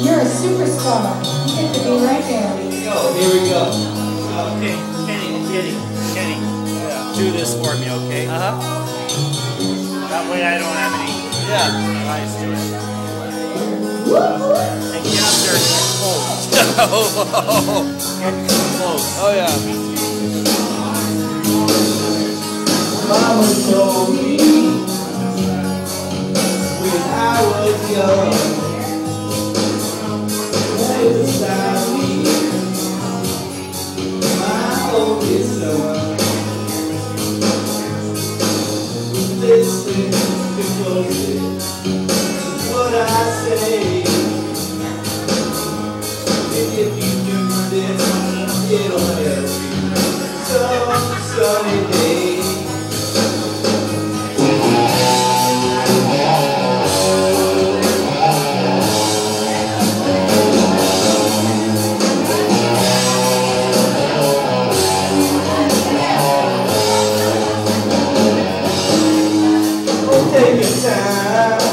You're a superstar. You get to be right there. Here we go. Okay, Kenny, do this for me, okay? That way I don't have any lies to it. And get up there and get close. Get close. Oh yeah. Mama told me when I was young, beside me, my oldest son. Listen to closely what I say. And if you do this, it'll help you some sunny day. Take your time,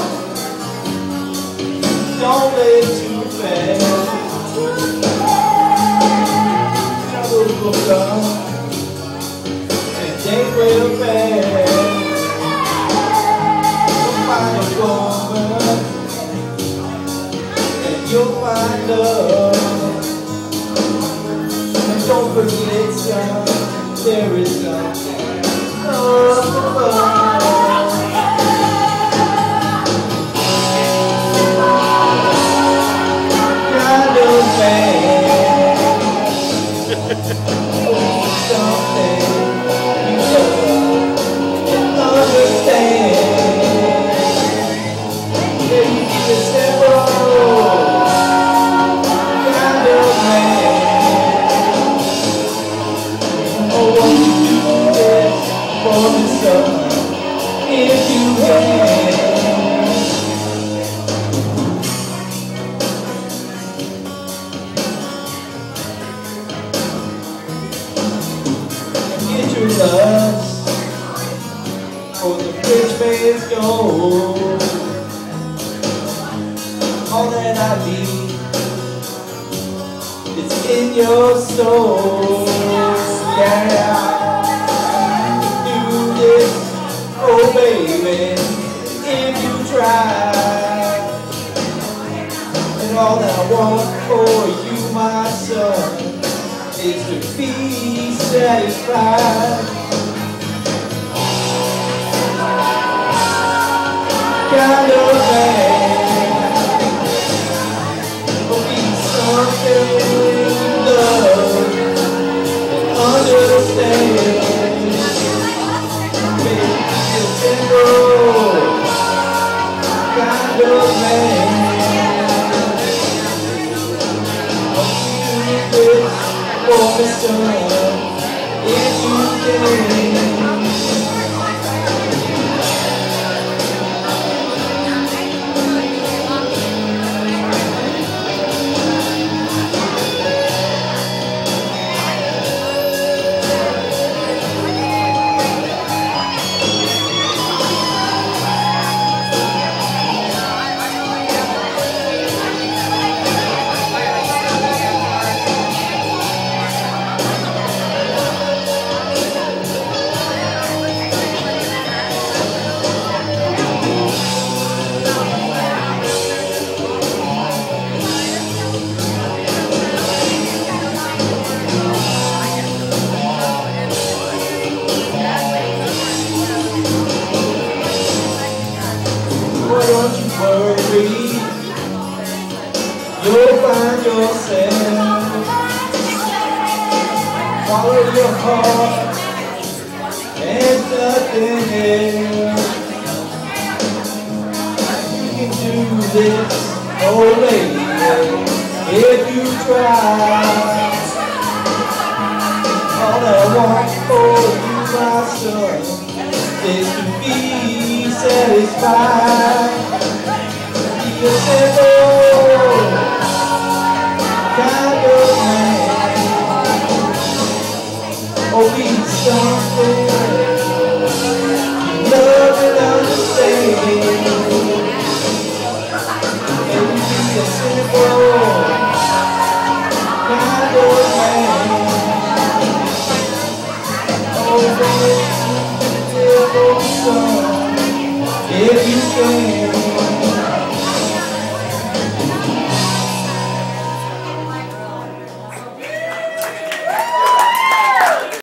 don't live too fast. Trouble will come and they will pass. You'll find a woman and you'll find love. And don't forget, son, there is something above. If you can, get your lust for the rich man's gold. All that I need is in your soul. Yeah. Oh baby, if you try, and all that I want for you, my son, is to be satisfied. Kind of man will be something you love and understand. Kind of man, I'll do this for me, son, if you can. Don't you worry, you'll find yourself. Follow your heart and nothing else. You can do this, oh lady, if you try. All I want for you, my son, is to be satisfied. Be a simple kind of man, or be something you love and understand. And be a simple If you stay